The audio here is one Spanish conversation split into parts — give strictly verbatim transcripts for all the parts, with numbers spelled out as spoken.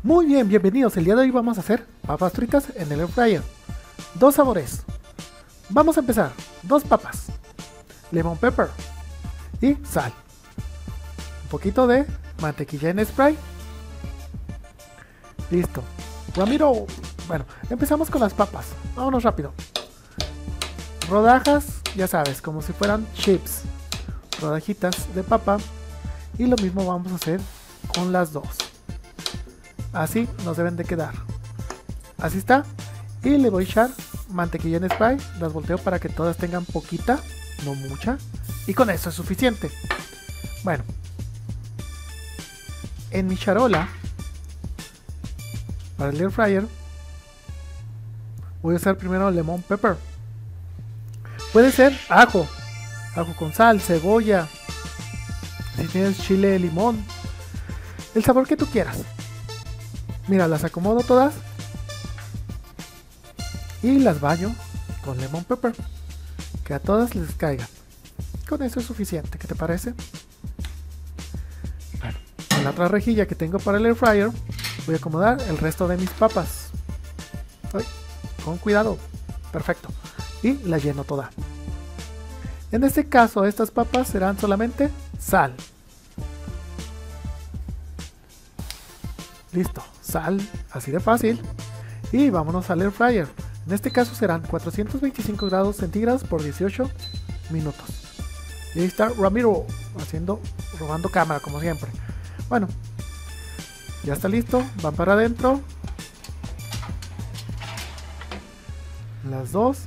Muy bien, bienvenidos. El día de hoy vamos a hacer papas fritas en el air fryer. Dos sabores. Vamos a empezar. Dos papas, lemon pepper y sal. Un poquito de mantequilla en spray. Listo. Ramiro. Bueno, empezamos con las papas. Vámonos rápido. Rodajas, ya sabes, como si fueran chips. Rodajitas de papa. Y lo mismo vamos a hacer con las dos. Así nos deben de quedar. Así está. Y le voy a echar mantequilla en spray. Las volteo para que todas tengan poquita, no mucha. Y con eso es suficiente. Bueno. En mi charola, para el air fryer, voy a usar primero lemon pepper. Puede ser ajo. Ajo con sal, cebolla. Si tienes chile de limón. El sabor que tú quieras. Mira, las acomodo todas y las baño con lemon pepper, que a todas les caiga. Con eso es suficiente, ¿qué te parece? Bueno, en la otra rejilla que tengo para el air fryer voy a acomodar el resto de mis papas. Ay, con cuidado, perfecto. Y la lleno toda. En este caso, estas papas serán solamente sal. Listo, sal, así de fácil. Y vámonos al air fryer. En este caso serán cuatrocientos veinticinco grados centígrados por dieciocho minutos. Y ahí está Ramiro haciendo, robando cámara como siempre. Bueno, ya está listo, van para adentro. Las dos.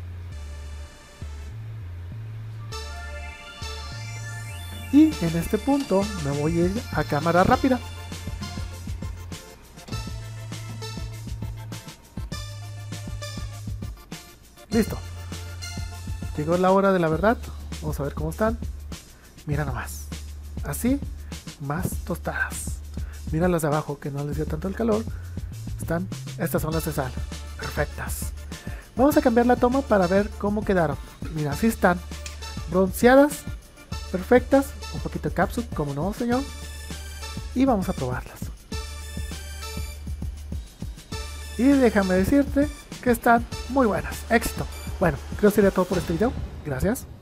Y en este punto me voy a ir a cámara rápida. Listo. Llegó la hora de la verdad. Vamos a ver cómo están. Mira nomás. Así, más tostadas. Mira las de abajo que no les dio tanto el calor. Están, estas son las de sal. Perfectas. Vamos a cambiar la toma para ver cómo quedaron. Mira, así están. Bronceadas. Perfectas. Un poquito de cápsula, como no, señor. Y vamos a probarlas. Y déjame decirte que están muy buenas. Éxito. Bueno, creo que sería todo por este video. Gracias.